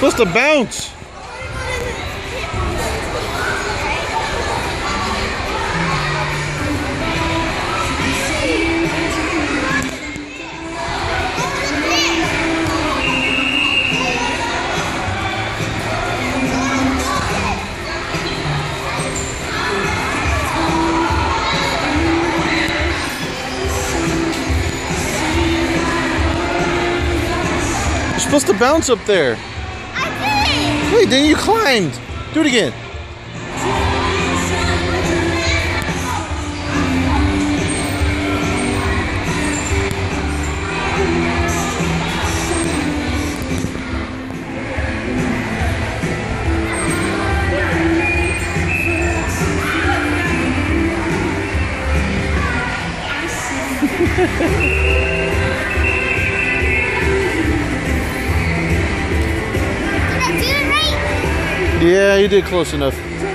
supposed to bounce. You're supposed to bounce up there. I did. Wait, then you climbed. Do it again. Yeah, you did close enough.